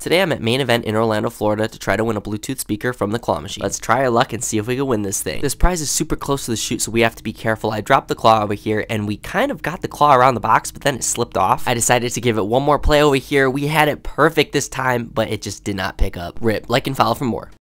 Today I'm at Main Event in Orlando, Florida to try to win a Bluetooth speaker from the claw machine. Let's try our luck and see if we can win this thing. This prize is super close to the chute, so we have to be careful. I dropped the claw over here and we kind of got the claw around the box, but then it slipped off. I decided to give it one more play over here. We had it perfect this time, but it just did not pick up. Rip. Like and follow for more.